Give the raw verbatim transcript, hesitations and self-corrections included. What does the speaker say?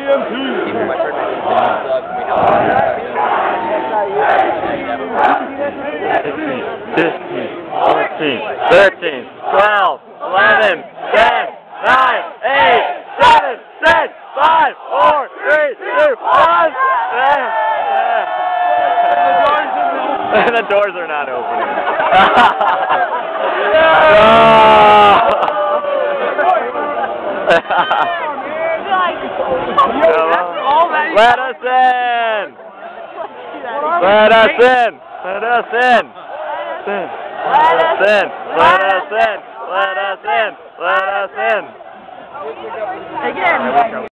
M P. fifteen, fourteen, thirteen, twelve, eleven, ten, nine, eight, seven, six, five, four, three, two, one. The doors are not opening. Let us in! Let us in! Let us in! Let us in! Let us in! Let us in! Let us in! Again!